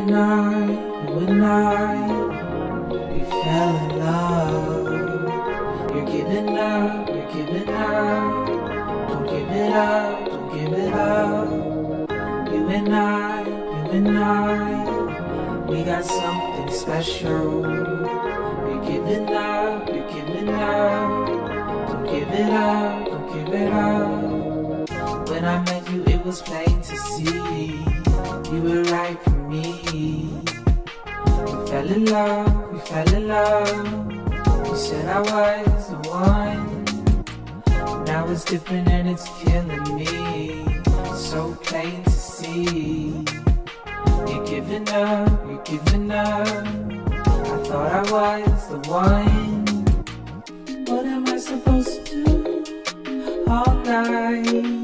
we fell in love. You're giving up, you're giving up. Don't give it up, don't give it up. You and I, we got something special. You're giving up, you're giving up. Don't give it up, don't give it up. When I met you, it was plain to see you were right for me. We fell in love, we fell in love. You said I was the one. Now it's different and it's killing me. So plain to see. You're giving up, you're giving up. I thought I was the one. What am I supposed to do all night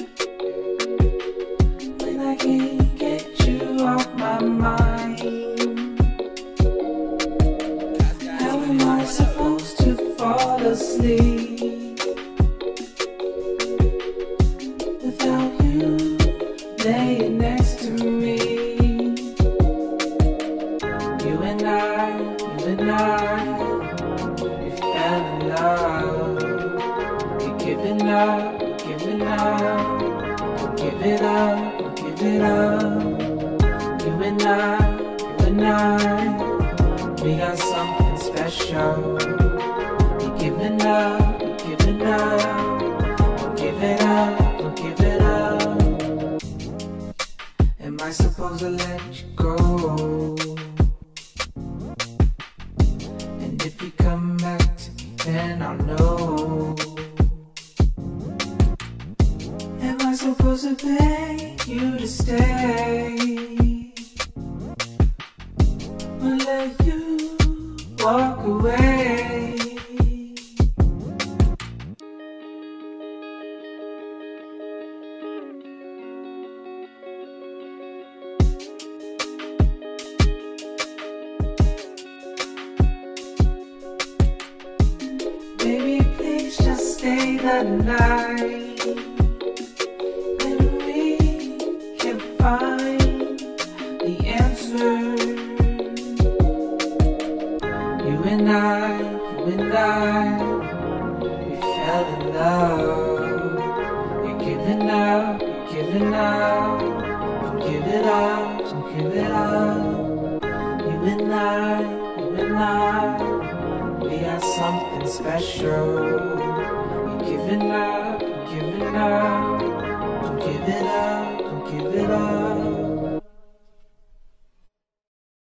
when I can't get you off my mind? How am I supposed to fall asleep without you laying next to me? You and I, we fell in love. You're giving up, you're giving up. Don't give it up, don't give it up. You and I, we got something special. You're giving up, you're giving up. Don't give it up, don't give it up. Am I supposed to let you go? And if you come back to me, then I'll know. Am I supposed to beg you to stay? Or let you walk away? Baby, please just stay the night, and we can find the answer. You and I, we fell in love. You're giving up, you're giving up. Don't give it up, don't give it up. You and I, we got something special. You're giving up, you're giving up. Don't give it up, don't give it up.